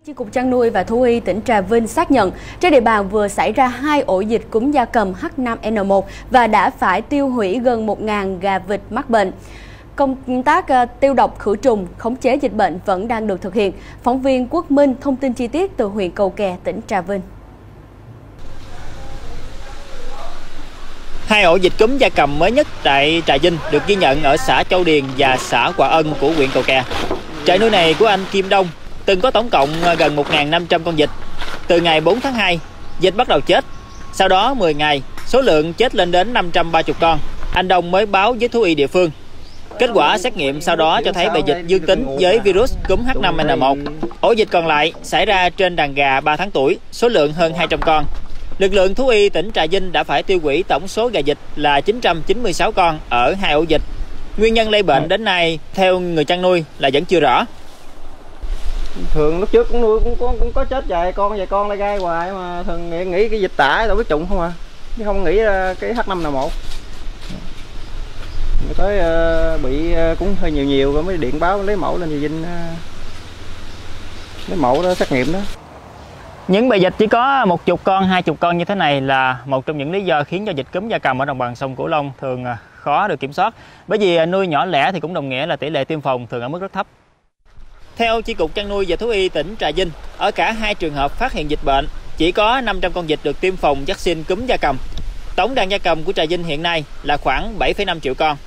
Chi cục chăn nuôi và thú y tỉnh Trà Vinh xác nhận trên địa bàn vừa xảy ra 2 ổ dịch cúm gia cầm H5N1 và đã phải tiêu hủy gần 1.000 gà vịt mắc bệnh. Công tác tiêu độc khử trùng, khống chế dịch bệnh vẫn đang được thực hiện. Phóng viên Quốc Minh thông tin chi tiết từ huyện Cầu Kè, tỉnh Trà Vinh. 2 ổ dịch cúm gia cầm mới nhất tại Trà Vinh được ghi nhận ở xã Châu Điền và xã Hòa Ân của huyện Cầu Kè. Trại nuôi này của anh Kim Đông từng có tổng cộng gần 1.500 con vịt. Từ ngày 4 tháng 2, vịt bắt đầu chết. Sau đó 10 ngày, số lượng chết lên đến 530 con. Anh Đông mới báo với thú y địa phương. Kết quả xét nghiệm sau đó cho thấy bầy vịt dương tính với virus cúm H5N1. Ổ dịch còn lại xảy ra trên đàn gà 3 tháng tuổi, số lượng hơn 200 con. Lực lượng thú y tỉnh Trà Vinh đã phải tiêu hủy tổng số gà vịt là 996 con ở 2 ổ dịch. Nguyên nhân lây bệnh đến nay theo người chăn nuôi là vẫn chưa rõ. Thường lúc trước cũng nuôi cũng có chết vài con lai gai hoài mà thường nghĩ cái dịch tả đâu biết trùng không à, chứ không nghĩ ra cái H5N1. Tới bị cũng hơi nhiều rồi mới điện báo lấy mẫu lên Trà Vinh, lấy mẫu đó xét nghiệm đó. Những bầy vịt chỉ có 10 con, 20 con như thế này là một trong những lý do khiến cho dịch cúm gia cầm ở đồng bằng sông Cửu Long thường khó được kiểm soát. Bởi vì nuôi nhỏ lẻ thì cũng đồng nghĩa là tỷ lệ tiêm phòng thường ở mức rất thấp. Theo Chi cục chăn nuôi và thú y tỉnh Trà Vinh, ở cả 2 trường hợp phát hiện dịch bệnh, chỉ có 500 con vịt được tiêm phòng vaccine cúm gia cầm. Tổng đàn gia cầm của Trà Vinh hiện nay là khoảng 7,5 triệu con.